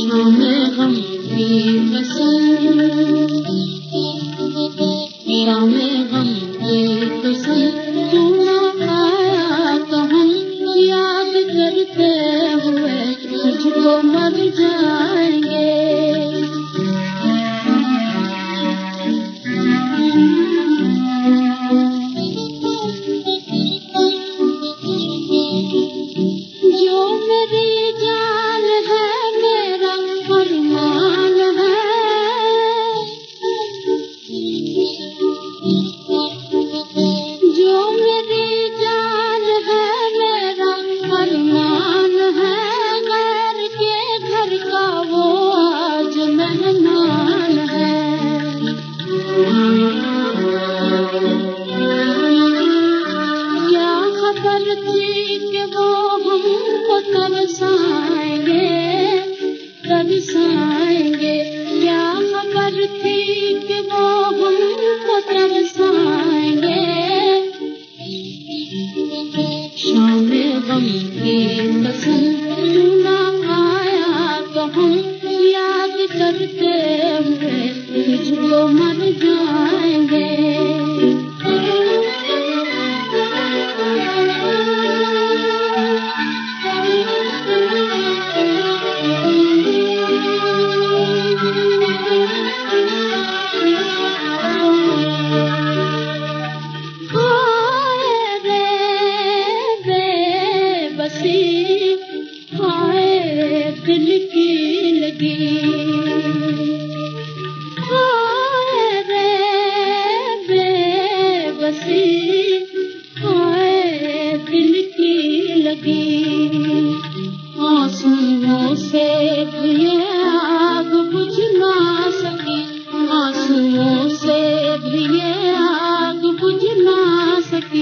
शाम-ए-ग़म की कसम, शाम-ए-ग़म की कसम, तू न आया तो हम याद करते हुए तुझको मर जाएंगे। जो मेरी जान है मेरा अरमान है, जो मेरी जान है मेरा अरमान है, गैर के घर का वो आज मेहमान है। क्या खबर थी कि वो हमको तरसाएंगे, तरसाएंगे, क्या खबर थी कि वो हमको तरसाएंगे। शाम-ए-ग़म की कसम, तू न आया तो हम याद करते हुए तुझको मर जाएंगे। हाय रे बेबसी, हाय दिल की लगी, हाय रे बेबसी, हाय दिल की लगी। आंसुओं से ये आग बुझ ना सकी, आंसुओं से भी ये आग बुझ ना सकी।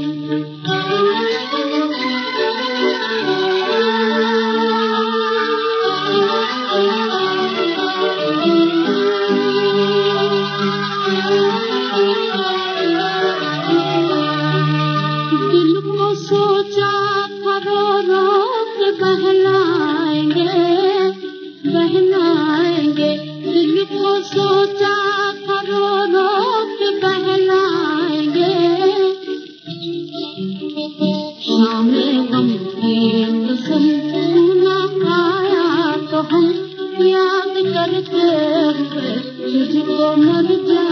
दिल को सोचा करो रोक बहलाएंगे, बहलाएंगे, दिल को सोचा करो रोक बहलाएंगे। शाम-ए-ग़म की कसम, तू न आया तो हम याद करते हुए तुझको मर जाएंगे।